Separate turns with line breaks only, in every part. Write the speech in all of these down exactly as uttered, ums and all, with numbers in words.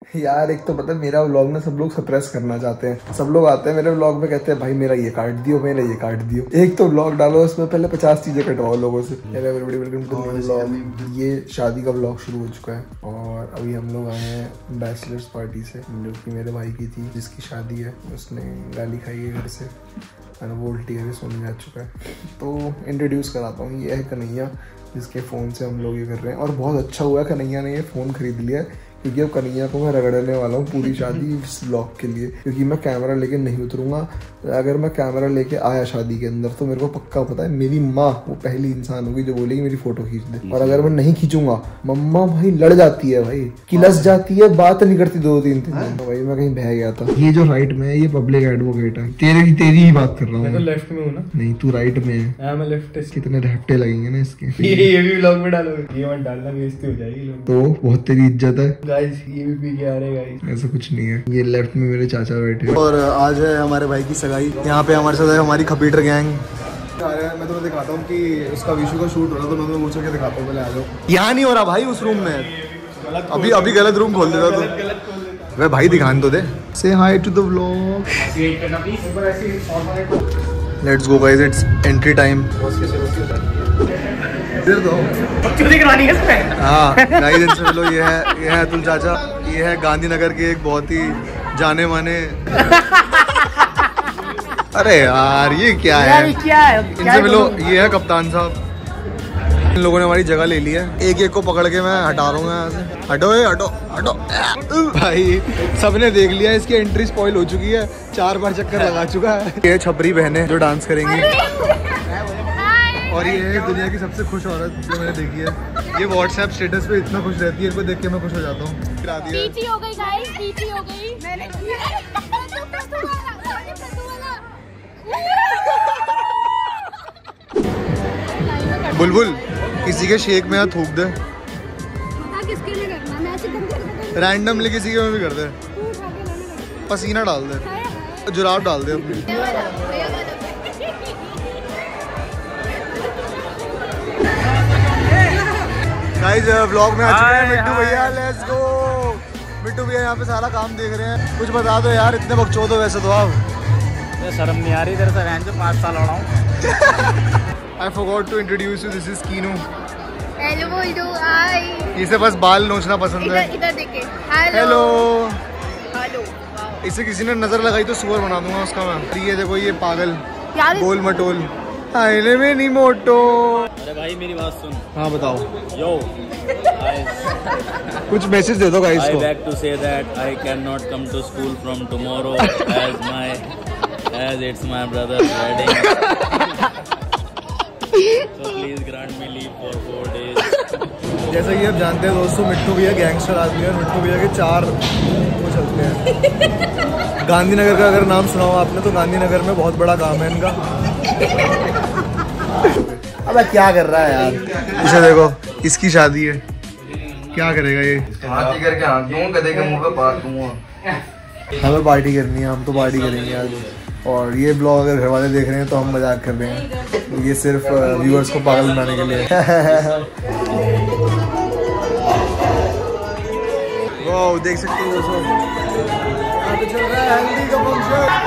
यार एक तो पता है मेरा व्लॉग ना सब लोग सप्रेस करना चाहते हैं। सब लोग आते हैं मेरे व्लॉग में कहते हैं भाई मेरा ये काट दियो, मेरा ये काट दियो। एक तो व्लॉग डालो उसमें पहले पचास चीजें कटवाओ लोगों से। Welcome to vlog. ये शादी का व्लॉग शुरू हो चुका है और अभी हम लोग आए हैं बैचलर्स पार्टी से, जो कि मेरे भाई की थी, जिसकी शादी है। उसने गाली खाई है घर से, वोल्टी है, सोने जा चुका है। तो इंट्रोड्यूस कराता हूँ, ये है कन्हैया, जिसके फ़ोन से हम लोग ये कर रहे हैं। और बहुत अच्छा हुआ कन्हैया ने ये फ़ोन खरीद लिया है, क्योंकि अब कन्हैया को मैं रगड़ने वाला हूँ पूरी शादी इस ब्लॉग के लिए। क्योंकि मैं कैमरा लेके नहीं उतरूंगा। अगर मैं कैमरा लेके आया शादी के अंदर तो मेरे को पक्का पता है मेरी माँ वो पहली इंसान होगी जो बोलेगी मेरी फोटो खींच दे। और अगर मैं नहीं खींचूंगा मम्मा भाई लड़ जाती है, भाई किलस जाती है, बात नहीं करती दो तीन तीन दिन। तो भाई मैं कहीं बह गया था। ये जो राइट में है ये पब्लिक एडवोकेट है। तेरे की तेरी ही बात कर रहा हूँ। मैं तो लेफ्ट में हूँ ना। नहीं तू राइट में है। मैं लेफ्ट। कितने रहटे लगेंगे ना इसके। ये भी व्लॉग में डालोगे? ये मत डालना, बेइज्जती हो जाएगी। तो बहुत तेरी इज्जत है गाइस। ये भी पी के आ रहे गाइस। ऐसा कुछ नहीं है। ये लेफ्ट में मेरे चाचा बैठे हैं। और आज है हमारे भाई की सगाई। यहाँ पे हमारे साथ है हमारी खपीटर गैंग। मैं तुम्हें दिखाता हूँ कि उसका विशु का शूट हो रहा, तो मैं तुम्हें पूछ के दिखाता हूँ। पहले आ जाओ। यहाँ नहीं हो रहा भाई, उस रूम में। अभी अभी गलत रूम खोल देता तो। वे भाई दिखाने तो दे। Say hi to the vlog. Let's go guys, it's entry time. इधर दो चोरी करवानी है इसमें। हाँ गाइस, इनसे मिलो। ये है ये है अतुल चाचा। ये है गांधीनगर के एक बहुत ही जाने माने। अरे यार ये क्या है, क्या है? इनसे मिलो। ये है कप्तान साहब। इन लोगों ने हमारी जगह ले ली है। एक एक को पकड़ के मैं हटा रहा हूँ यहाँ से। हटो ए, हटो हटो भाई। सबने देख लिया, इसकी एंट्री स्पॉइल हो चुकी है। चार बार चक्कर लगा चुका है। ये छपरी बहनें जो डांस करेंगी। और ये है दुनिया की सबसे खुश औरत जो मैंने देखी है। ये व्हाट्सएप स्टेटस पे इतना खुश रहती है, इनको देख के मैं खुश हो जाता हूँ। पीटी हो गई गाइस, पीटी हो गई। मैंने बुलबुल किसी के शेक में थूक दे। किसके लिए करना? मैं ऐसे करके रैंडमली किसी के में भी कर दे। पसीना डाल दे, जुराब डाल दे अपनी। गाइस व्लॉग में आ चुके हैं मिट्टू भैया। Let's go. मिट्टू भैया यहाँ पे सारा काम देख रहे हैं। कुछ बता दो यार, इतने बकचोद हो वैसे तो आप। शर्म नहीं आ रही इधर से? रहने से पाँच साल हो रहा हूँ। I forgot to introduce you. This is Kinu. Hello बोलो, hi. इसे बस बाल नोचना पसंद है। इधर इधर देखे। Hello. Hello. इसे किसी ने नजर लगाई तो सुअर बना दूंगा उसका मैं। ये देखो ये पागल गोल मटोल। आईने में नहीं मोटो। अरे भाई मेरी बात सुन। हाँ बताओ। Yo. कुछ मैसेज दे दो गाइस को। I beg to say that I cannot come to school from tomorrow as my as it's my brother's wedding. So please grant me leave for four days. जैसा कि आप जानते हैं दोस्तों, मिट्टू भैया गैंगस्टर आदमी है। मिट्टू भैया के चार वो चलते हैं। गांधीनगर का अगर नाम सुना हो आपने तो गांधीनगर में बहुत बड़ा काम है इनका। अबे क्या कर रहा है यार? इसे देखो, इसकी शादी है। क्या करेगा ये? हाथी करके हाथ दूंगा, गधे के मुंह पे पार दूंगा। हमें पार्टी करनी है, हम तो पार्टी करेंगे आज। और ये ब्लॉग अगर घर वाले देख रहे हैं तो हम मजाक कर रहे हैं। ये सिर्फ व्यूअर्स को पागल बनाने के लिए। वाह देख सकते हो दोस्तों, यहाँ पे चल रहा है हल्दी का फंक्शन।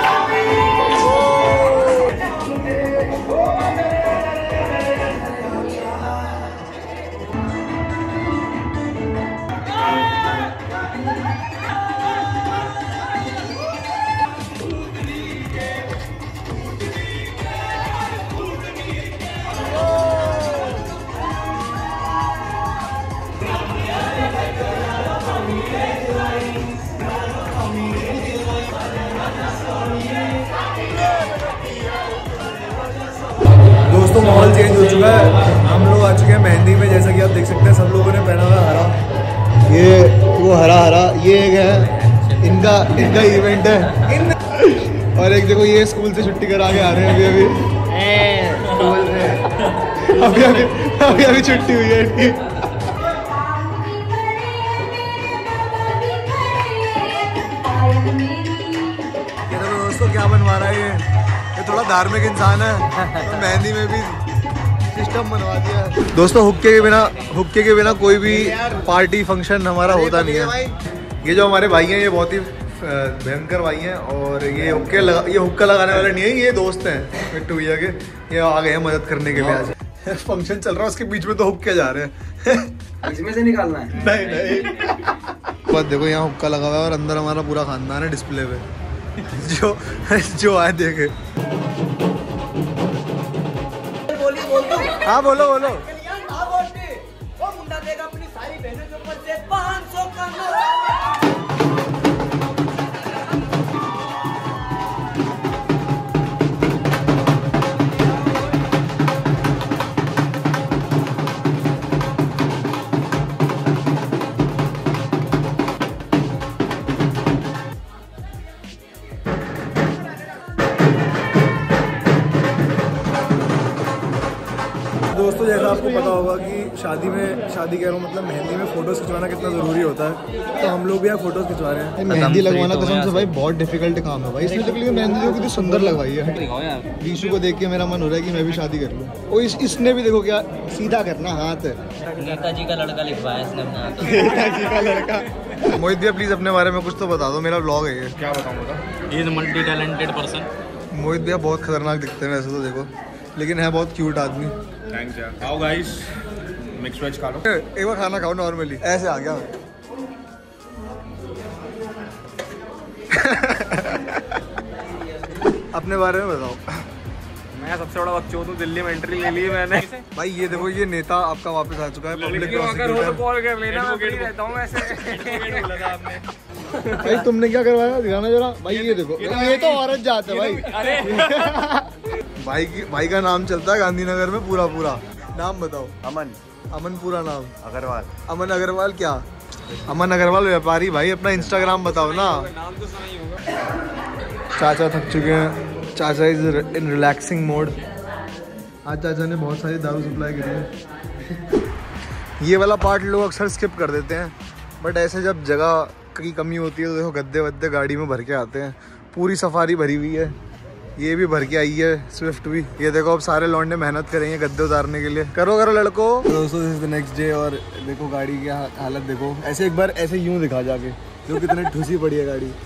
दोस्तों माहौल चेंज हो चुका है। हम लोग आ चुके हैं मेहंदी में। जैसा कि आप देख सकते हैं सब लोगों ने पहना हुआ हरा। ये वो हरा हरा ये एक है इनका इनका इवेंट है। और एक देखो ये स्कूल से छुट्टी करा के आ रहे हैं अभी अभी स्कूल से। अभी अभी अभी अभी छुट्टी हुई है इनकी। ये देखो दोस्तों क्या बनवा रहा है ये। ये थोड़ा धार्मिक इंसान है तो मेहंदी में भी सिस्टम बनवा दिया। दोस्तों हुक्के के बिना हुक्के के बिना कोई भी पार्टी फंक्शन हमारा होता नहीं है। ये जो हमारे भाई हैं ये बहुत ही भयंकर भाई हैं और ये हुक्के लगा ये हुक्का लगाने वाले नहीं है, ये दोस्त हैं मिट्टू भैया के। ये आ गए हैं मदद करने के लिए। आज फंक्शन चल रहा है उसके बीच में तो हुक्के जा रहे हैं।
इसमें से निकालना है?
नहीं नहीं। बस देखो यहाँ हुक्का लगा हुआ है और अंदर हमारा पूरा खानदान है डिस्प्ले पे। जो जो आए देखे। हाँ बोलो बोलो। दोस्तों जैसा आपको पता होगा कि शादी में शादी कह रहा हूँ मतलब मेहंदी में फोटोज खिंचवाना कितना ज़रूरी होता है, तो हम लोग भी यहाँ फोटोज खिंचवा रहे हैं। मेहंदी लगवाना कसम से भाई बहुत डिफिकल्ट काम है भाई। इसमें तो मेहंदी जो कितनी सुंदर लगवाई है। बीशु को देख के मेरा मन हो रहा है कि मैं भी शादी कर लूँ। और इस, इसने भी देखो क्या सीधा करना हाथ है।
नेताजी का लड़का लिखवाया इसने अपना।
नेताजी का लड़का। मोहित भैया प्लीज अपने बारे में कुछ तो बता दो, मेरा ब्लॉग है ये। क्या बताऊँ?
He is multi talented person.
Mohit भैया बहुत खतरनाक दिखते हैं वैसे तो देखो, लेकिन है बहुत क्यूट आदमी।
थैंक्स यार। आओ गाइस मिक्स वेज खा लो।
एक बार खाना खाओ नॉर्मली। ऐसे आ गया मैं। अपने बारे में बताओ।
मैं सबसे बड़ा बकचोद हूँ, दिल्ली में एंट्री ले ली मैंने।
भाई ये देखो ये नेता आपका वापस आ चुका है पब्लिक भाई तुमने क्या करवाया दिखाना जरा। भाई ये देखो ये तो औरत जात है भाई। भाई की भाई का नाम चलता है गांधीनगर में पूरा पूरा। नाम बताओ।
अमन।
अमन पूरा नाम?
अग्रवाल।
अमन अग्रवाल क्या? अमन अग्रवाल व्यापारी। भाई अपना इंस्टाग्राम बताओ ना।
नाम तो सुना ही होगा।
चाचा थक चुके हैं। चाचा इज इन रिलैक्सिंग मोड। आज चाचा ने बहुत सारी दारू सप्लाई करी है। ये वाला पार्ट लोग अक्सर स्किप कर देते हैं, बट ऐसे जब जगह की कमी होती है तो देखो गद्दे वद्दे गाड़ी में भर के आते हैं। पूरी सफारी भरी हुई है, ये भी भर के आई है स्विफ्ट भी। ये देखो अब सारे लौंडे मेहनत करेंगे गद्दे उतारने के लिए। करो करो लड़को। दोस्तों this is the next day और देखो गाड़ी की हालत देखो। ऐसे एक बार ऐसे यूं दिखा जाके जो कितने ठुसी पड़ी है गाड़ी।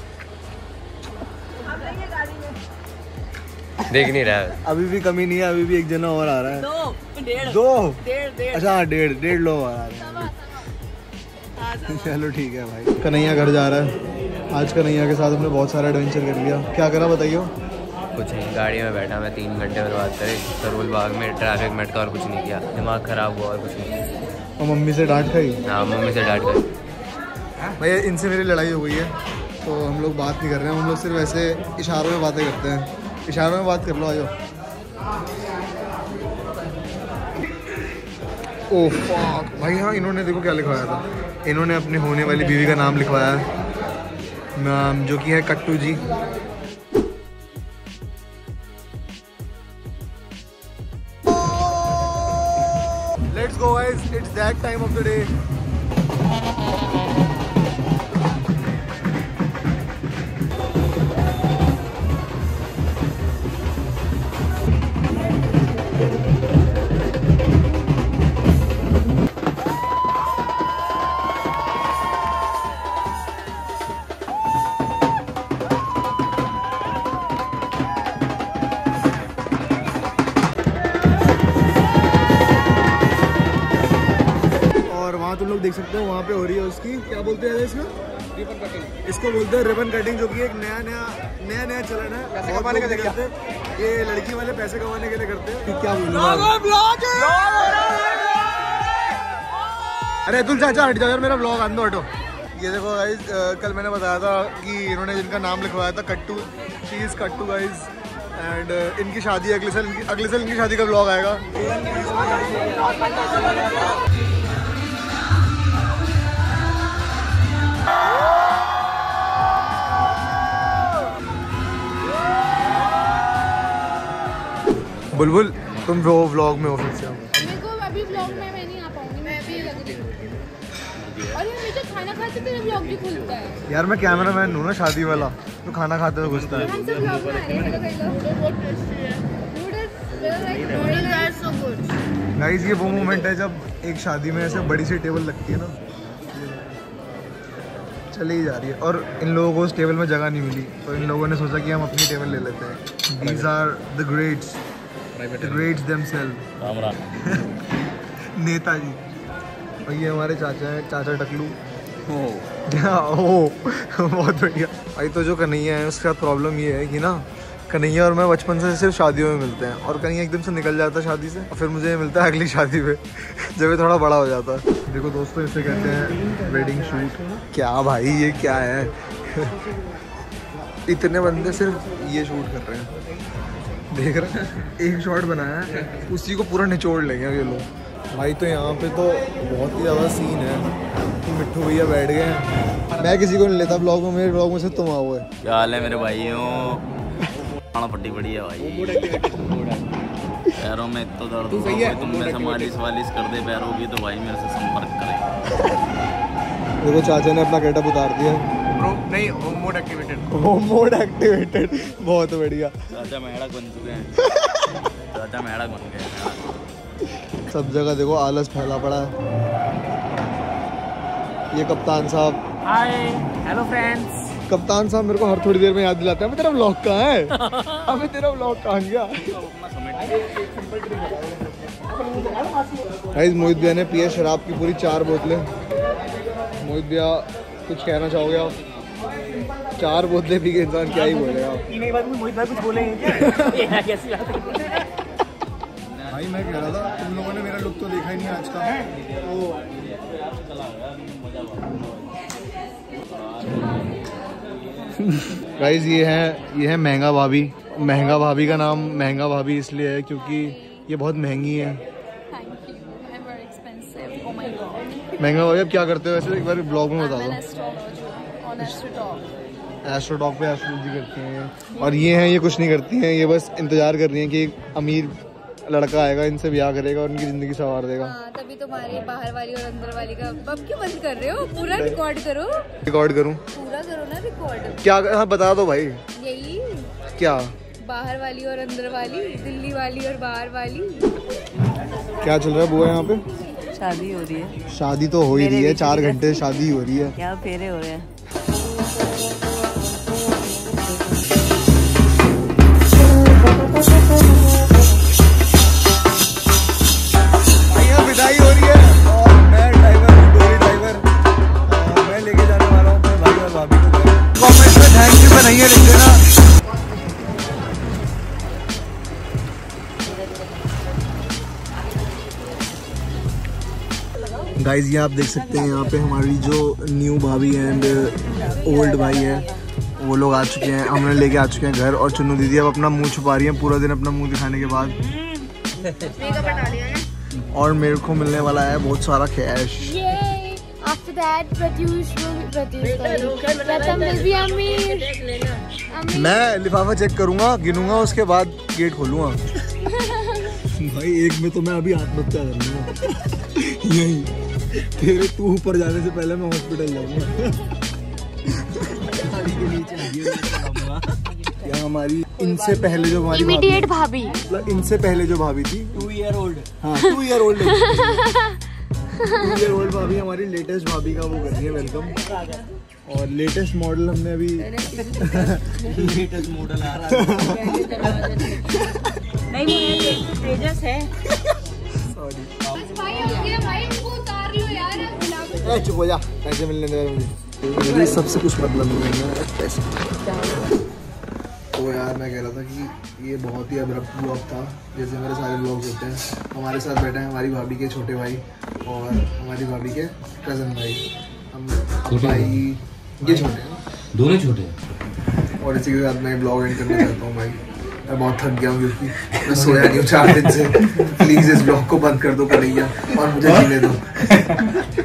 देख नहीं रहा है।
अभी भी कमी नहीं है, अभी भी एक जना और आ रहा है।
दो डेढ़
दो
डेढ़ डेढ़
अच्छा हाँ डेढ़ डेढ़ लोग आ रहे हैं। चलो ठीक है भाई। कन्हैया घर जा रहा है। आज कन्हैया के साथ हमने बहुत सारा एडवेंचर कर लिया। क्या करा बताइए?
कुछ नहीं, गाड़ी में बैठा मैं तीन घंटे बर्बाद करे करोल बाग में ट्रैफिक में अटका और कुछ नहीं किया। दिमाग खराब हुआ और कुछ नहीं।
और मम्मी से डांट खाई?
हाँ मम्मी से डांट गई।
भैया इनसे मेरी लड़ाई हो गई है तो हम लोग बात नहीं कर रहे हैं। हम लोग सिर्फ ऐसे इशारों में बातें करते हैं। इशारों में बात कर लो। आ जाओ। ओह फक भाई। हाँ इन्होंने देखो क्या लिखवाया था। इन्होंने अपने होने वाली बीवी का नाम लिखवाया है, नाम जो कि है Kattu ji. Let's go guys, it's that time of the day. तुम लोग देख सकते हो वहाँ पे हो रही है उसकी क्या बोलते हैं इसको? Ribbon cutting. इसको बोलते हैं रिबन कटिंग, जो कि एक नया नया नया नया चलन है। पैसे कमाने के लिए करते हैं ये लड़की वाले, पैसे कमाने के लिए करते हैं। क्या बोलूं? अरे तुम चाचा हट जाओ यार, मेरा ब्लॉग आंदो हटो। ये देखो गाइज, कल मैंने बताया था कि इन्होंने जिनका नाम लिखवाया था Kattu, she is Kattu guys. And इनकी शादी अगले साल, अगले साल इनकी शादी का ब्लॉग आएगा। बुलबुल तुम वो व्लॉग में हो फिर से?
मेरे को अभी व्लॉग में मैं नहीं आ पाऊंगी, मैं अभी लग रही हूँ। और ये मुझे खाना खाते तेरा व्लॉग भी खुलता है
यार। मैं कैमरामैन हूँ ना शादी वाला, तो खाना खाते तो घुसता है।
हम सब व्लॉग बना रहे हैं। हेलो हेलो, बहुत टेस्टी है noodles, like noodles are so good.
Guys ये वो मोमेंट है जब एक शादी में ऐसे बड़ी सी टेबल लगती है ना, चली ही जा रही है। और इन लोगों को उस टेबल में जगह नहीं मिली, तो इन लोगों ने सोचा कि हम अपनी टेबल ले लेते हैं। These are the greats, the greats themselves, Netaji. और ये हमारे चाचा हैं, चाचा टकलू। ओ बहुत बढ़िया भाई। तो जो कन्हैया है उसके साथ प्रॉब्लम ये है कि ना, कन्हैया और मैं बचपन से सिर्फ शादियों में मिलते हैं, और कन्हैया एकदम से निकल जाता है शादी से, और फिर मुझे मिलता है अगली शादी में जब ये थोड़ा बड़ा हो जाता है। देखो दोस्तों, इसे कहते हैं वेडिंग शूट। क्या भाई ये क्या है? इतने बंदे सिर्फ ये शूट कर रहे हैं, देख रहे हैं? एक शॉट बनाया है, उसी को पूरा निचोड़ लेंगे ये लोग भाई। तो यहाँ पे तो बहुत ही ज़्यादा सीन है कि मिट्ठू भैया बैठ गए हैं। मैं किसी को नहीं लेता ब्लॉग में, मेरे ब्लॉग में से तुम आओ है।
क्या हाल है मेरे भाइयों? पट्टी बड़ी है भाई, पैरों में इतना दर्द हो गया, तुम में से मालिश वालिश कर दे पैरों की तो भाई मेरे से संपर्क करें।
देखो चाचा ने अपना गेटअप उतार दिया।
ब्रो नहीं, home mode activated.
Home mode activated, बहुत बढ़िया।
चाचा मेढ़क बन चुके हैं, चाचा मेढ़क बन गए।
सब जगह देखो आलस फैला पड़ा है। ये कप्तान साहब,
हाय हेलो फ्रेंड्स।
कप्तान साहब मेरे को हर थोड़ी देर में याद दिलाते हैं, तेरा व्लॉग कहाँ है? अबे तेरा व्लॉग कहाँ गया? गाइस मोहित भैया ने पिए शराब की पूरी चार बोतलें। मोहित भैया कुछ कहना चाहोगे आप? चार बोतलें पी के इंसान क्या ही बोलेगा?
मोहित भाई कुछ बोलेंगे
भाई मैं कह रहा था, तुम लोगों ने मेरा लुक तो देखा ही नहीं आज का। गाइस ये है ये है महंगा भाभी। महंगा भाभी का नाम महंगा भाभी इसलिए है क्योंकि ये बहुत महंगी है। महंगा भाभी, अब क्या करते हो वैसे एक बार ब्लॉग में बता दो। एस्ट्रोटॉक पे एस्ट्रोलॉजी करती हैं, और ये हैं ये कुछ नहीं करती हैं, ये बस इंतजार कर रही हैं कि एक अमीर लड़का आएगा, इनसे ब्याह करेगा और उनकी जिंदगी संवार देगा।
हाँ, तभी तुम्हारी बाहर वाली और अंदर वाली का अब क्यों बंद कर रहे हो? पूरा रिकॉर्ड करो।
रिकॉर्ड करूं?
पूरा करो ना रिकॉर्ड।
क्या? हाँ बता दो भाई।
यही
क्या?
बाहर वाली और अंदर वाली, दिल्ली वाली और बाहर वाली।
क्या चल रहा है बुआ यहाँ पे?
शादी हो रही है।
शादी तो हो ही रही है, चार घंटे शादी हो रही है।
क्या फेरे हो रहे हैं?
विदाई हो रही है और मैं ड्राइवर हूँ, डोली ड्राइवर। मैं लेके जाने वाला हूँ अपने भाई और भाभी को। कमेंट में थैंक यू नहीं है लिख देना। गाइस ये आप देख सकते हैं यहाँ पे हमारी जो न्यू भाभी एंड ओल्ड भाई है वो लोग आ चुके हैं। हमने लेके आ चुके हैं घर, और चुन्नू दीदी अब अपना मुंह छुपा रही है पूरा दिन अपना मुंह दिखाने के बाद।
मेकअप हटा लिया ना।
और मेरे को मिलने वाला है बहुत सारा cash.
After that, Pratyush will Pratyush sorry. Pratham will be Amir. Amir.
मैं लिफाफा चेक करूंगा, गिनूंगा, उसके बाद गेट खोलूंगा। भाई एक में तो मैं अभी आत्महत्या कर लूंगा यही। तेरे तू ऊपर जाने से पहले मैं हॉस्पिटल जाऊंगा। या हमारी इनसे पहले जो हमारी
Immediate भाभी,
मतलब इनसे पहले जो भाभी थी,
टू ईयर ओल्ड
हाँ two year old two year old भाभी हमारी लेटेस्ट भाभी का वो कर रही है वेलकम। और लेटेस्ट मॉडल हमने अभी
लेटेस्ट मॉडल आ रहा है।
नहीं तेजस है।
सॉरी
भाई हो गया भाई, उनको उतार लो यार। अब
चुप हो जा, पैसे मिलने दे मुझे। मुझे सबसे कुछ मतलब नहीं है पैसे। तो यार मैं कह रहा था कि ये बहुत ही अब्रप्ट ब्लॉग था, जैसे मेरे सारे ब्लॉग होते हैं। हमारे साथ बैठे हैं हमारी भाभी के छोटे भाई और हमारी भाभी के कज़न भाई। हम भाई ये छोटे हैं,
दोनों छोटे हैं।
और इसी के साथ मैं ब्लॉग एंड करना चाहता हूँ भाई। मैं बहुत थक गया हूँ क्योंकि मैं सोया नहीं हूँ चार दिन से। प्लीज़ इस ब्लॉग को बंद कर दो कन्हैया और मुझे जीने दो।